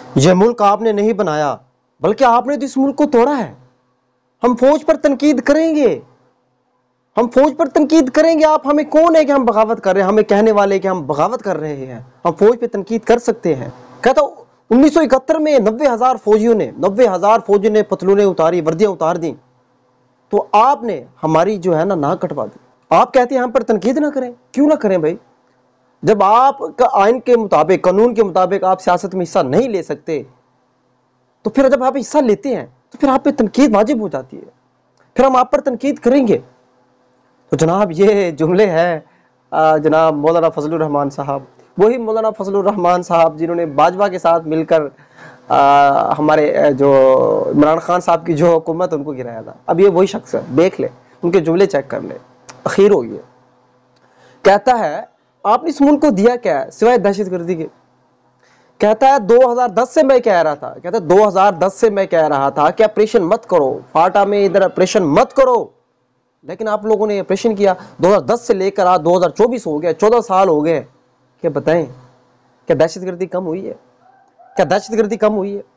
یہ ملک آپ نے نہیں بنایا بلکہ آپ نے تو اس ملک کو توڑا ہے. ہم فوج پر تنقید کریں گے، ہم فوج پر تنقید کریں گے. آپ ہمیں کون ہے کہ ہم بغاوت کر رہے ہیں؟ ہمیں کہنے والے کہ ہم بغاوت کر رہے ہیں. ہم فوج پہ تنقید کر سکتے ہیں. کہتا 1971 میں 90,000 فوجیوں نے پتلونیں اتاری، وردیاں اتار دیں، تو آپ نے ہماری جو ہے نا ناک کٹوا دی. آپ کہتے ہیں ہم پر تنقید نہ کریں. کیوں نہ کریں بھائی؟ جب آپ کا آئین کے مطابق، قانون کے مطابق آپ سیاست میں حصہ نہیں لے سکتے، تو پھر جب آپ حصہ لیتے ہیں تو پھر آپ پہ تنقید واجب ہو جاتی ہے. پھر ہم آپ پر تنقید کریں گے. تو جناب یہ جملے ہیں جناب مولانا فضل الرحمان صاحب، وہی مولانا فضل الرحمان صاحب جنہوں نے باجوہ کے ساتھ مل کر ہمارے جو عمران خان صاحب کی جو حکومت ان کو گرایا تھا. اب یہ وہی شخص ہے، دیکھ لے ان کے جملے چیک کر لے. اخیر ہو گئی ہے. کہتا ہے آپ نے اس ملک کو دیا کیا ہے سوائے دہشت گردی کے؟ کہتا ہے 2010 سے میں کہہ رہا تھا، کہتا ہے 2010 سے میں کہہ رہا تھا کہ آپریشن مت کرو، فاٹا میں ادھر آپریشن مت کرو، لیکن آپ لوگوں نے آپریشن کیا. 2010 سے لے کر آج 2024 ہو گیا، 14 سال ہو گئے. کیا بتائیں کیا دہشت گردی کم ہوئی ہے؟ کیا دہشت گردی کم ہوئی ہے؟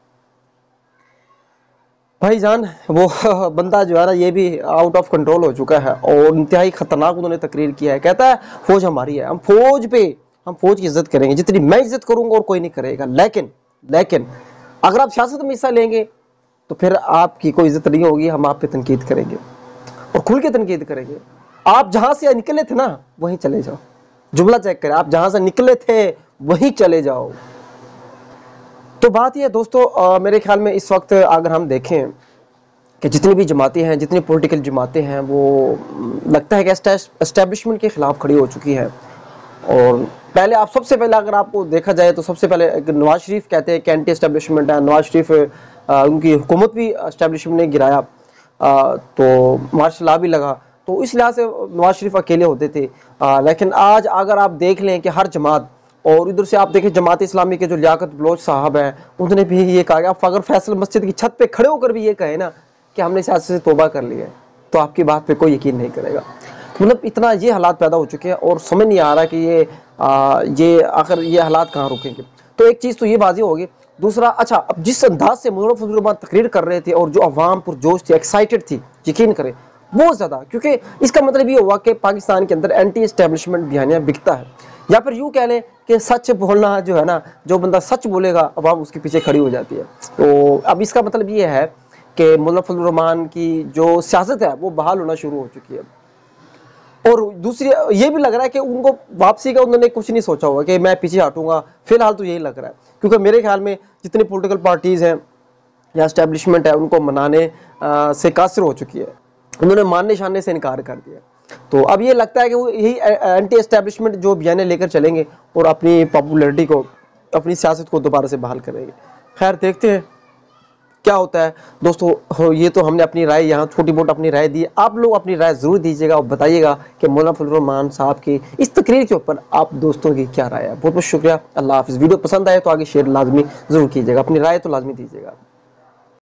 بھائی جان وہ بندہ جو ہے نا یہ بھی آؤٹ آف کنٹرول ہو چکا ہے اور انتہائی خطرناک انہوں نے تقریر کیا ہے. کہتا ہے فوج ہماری ہے، ہم فوج کی عزت کریں گے جتنی میں عزت کروں گا اور کوئی نہیں کرے گا. لیکن اگر آپ سیاست میں حصہ لیں گے تو پھر آپ کی کوئی عزت نہیں ہوگی. ہم آپ پہ تنقید کریں گے اور کھل کے تنقید کریں گے. آپ جہاں سے نکلے تھے نا وہیں چلے جاؤ. جملہ چیک کریں، آپ جہاں سے نکلے تھے وہیں چلے جاؤ. تو بات یہ ہے دوستو، میرے خیال میں اس وقت اگر ہم دیکھیں کہ جتنی بھی جماعتیں ہیں، جتنی پولیٹیکل جماعتیں ہیں، وہ لگتا ہے کہ اسٹیبلشمنٹ کے خلاف کھڑی ہو چکی ہیں. اور پہلے آپ سب سے پہلے اگر آپ کو دیکھا جائے تو سب سے پہلے نواز شریف کہتے ہیں کہ اینٹی اسٹیبلشمنٹ ہے. نواز شریف ان کی حکومت بھی اسٹیبلشمنٹ نے گرایا تو مارشل لا بھی لگا، تو اس لحاظ سے نواز شریف اکیلے ہوتے تھے. لیکن آج اگر آپ دیکھ لیں کہ ہر جماعت، اور ادھر سے آپ دیکھیں جماعت اسلامی کے جو لیاقت بلوچ صاحب ہیں انہوں نے بھی یہ کہا کہ آپ اگر فیصل مسجد کی چھت پہ کھڑے ہو کر بھی یہ کہیں نا کہ ہم نے سیاست سے توبہ کر لی ہے تو آپ کی بات پہ کوئی یقین نہیں کرے گا. مطلب اتنا یہ حالات پیدا ہو چکے ہیں اور سمجھ نہیں آ رہا کہ یہ آخر یہ حالات کہاں رکیں گے. تو ایک چیز تو یہ واضح ہوگی. دوسرا، اچھا اب جس انداز سے مولانا فضل الرحمان تقریر کر رہے تھے اور جو عوام پرجوش تھی، ایکسائٹڈ تھی، یقین کریں بہت زیادہ، کیونکہ اس کا مطلب یہ ہوا کہ پاکستان کے اندر اینٹی اسٹیبلشمنٹ بیانیہ بکتا ہے. یا پھر یوں کہہ لیں کہ سچ بولنا جو ہے نا، جو بندہ سچ بولے گا عوام اس کے پیچھے کھڑی ہو جاتی ہے. تو اب اس کا مطلب یہ ہے کہ مولانا فضل الرحمان کی جو سیاست ہے وہ بحال ہونا شروع ہو چکی ہے. اور دوسری یہ بھی لگ رہا ہے کہ ان کو واپسی کا انہوں نے کچھ نہیں سوچا ہوگا کہ میں پیچھے ہٹوں گا. فی الحال تو یہی لگ رہا ہے، کیونکہ میرے خیال میں جتنی پولیٹیکل پارٹیز ہیں یا اسٹیبلشمنٹ ہے ان کو منانے سے قاصر ہو چکی ہے. انہوں نے ماننے شاننے سے انکار کر دیا. تو اب یہ لگتا ہے کہ وہ یہی اینٹی اسٹیبلشمنٹ جو بیانے لے کر چلیں گے اور اپنی پاپولیرٹی کو، اپنی سیاست کو دوبارہ سے بحال کریں گے. خیر دیکھتے ہیں کیا ہوتا ہے. دوستو یہ تو ہم نے اپنی رائے یہاں چھوٹی موٹ اپنی رائے دی. آپ لوگ اپنی رائے ضرور دیجیے گا اور بتائیے گا کہ مولانا فضل الرحمان صاحب کی اس تقریر کے اوپر آپ دوستوں کی کیا رائے ہے. بہت بہت شکریہ. اللہ حافظ. ویڈیو پسند آئے تو آگے شیئر لازمی ضرور کیجیے گا. اپنی رائے تو لازمی دیجیے گا.